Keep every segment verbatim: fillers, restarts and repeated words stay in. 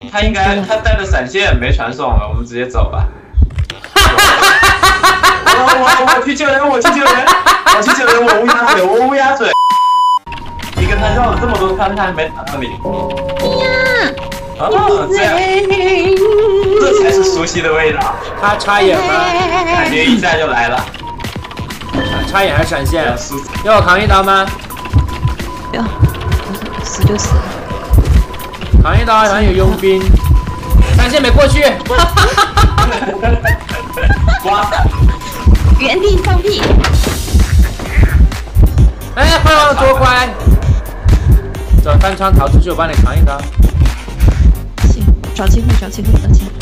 他应该他带的闪现没传送了，我们直接走吧。我我我去救人，我去救人，我去救人，我乌鸦嘴，我乌鸦嘴。你跟他绕了这么多圈，他还没打到你。 呀， 啊，这样，这才是熟悉的味道。 他插眼吗？ 感觉一下就来了。 插眼还是闪现？要我扛一刀吗？ 不要，死就死了。 扛一刀，好像有佣兵。闪现没过去。 哇！ 原地放屁。 哎，快让我多乖。走，单枪逃出去，我帮你扛一刀。 行，找机会，找机会，找机会。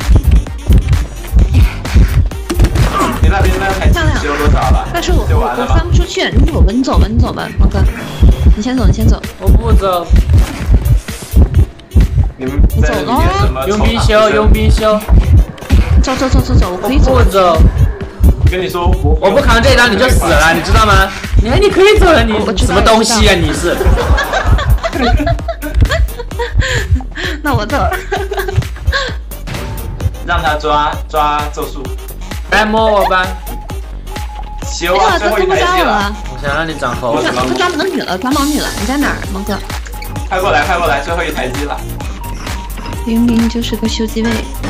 你那边那台机修多少了？ 但是我我我翻不出去，你走吧，你走吧，你走吧，毛哥，你先走，你先走。 我不走。 你们在里面什么？ 佣兵修，佣兵修。 走走走走走，我可以走。 不走。 我跟你说，我我不扛这刀你就死了，你知道吗？你看你可以走了，你什么东西啊？你是？ 那我走。 让他抓抓咒术。 来摸我吧。 修啊，最后一台机了。 我想让你长猴。 他抓毛女了，抓毛女了，你在哪儿，毛哥？ 快过来，快过来，最后一台机了。 明明就是个修机位。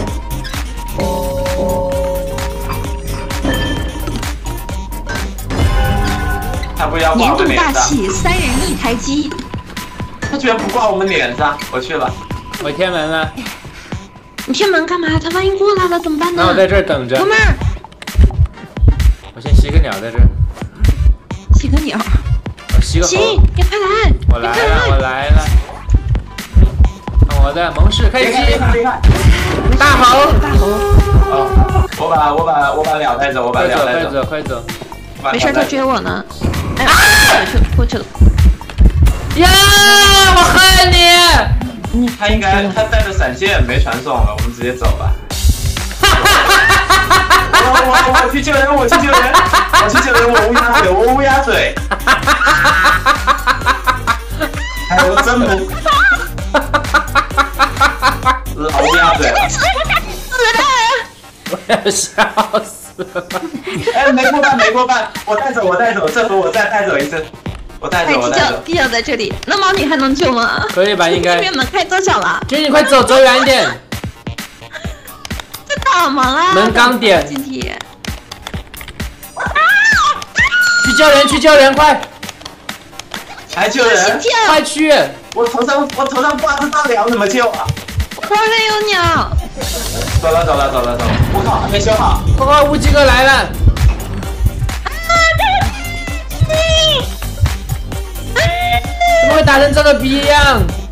他不要挂我们脸上。 年度大戏，三人一台机。 他居然不挂我们脸上，我去了。 我贴门了。 你贴门干嘛？他万一过来了怎么办呢？ 那我在这儿等着。 哥们儿， 我先吸个鸟在这儿。 吸个鸟。 我吸个猴。 行，你快来！ 我来了，我来了。看我的蒙氏开机。大猴， 大猴。 哦，我把我把我把鸟带走，我把鸟带走， 快走，快走。 没事，他追我呢。哎呀，过去了，过去了。 呀，我恨你！ 嗯， 他应该他带的闪现没传送了，我们直接走吧。我我我去救人，我去救人，我去救人，我乌鸦嘴，我乌鸦嘴。哎，我真不，老乌鸦嘴。 死了！ 我要笑死了。 哎，没过半，没过半，我带走，我带走，这回我再带走一次。我带走，我带走。 地窖在这里，那毛女还能救吗？ 可以吧？应该。 这边门开多少了？ 君，你快走，走远一点。 这怎么了？ 门刚点。 进体。 去救人，去救人，快！ 还救人？ 快去！ 我头上我头上挂着大梁，怎么救啊？ 后面有鸟。 走了，走了，走了，走了。我靠，还没修好。 快快，无极哥来了。怎么会打成这个逼样？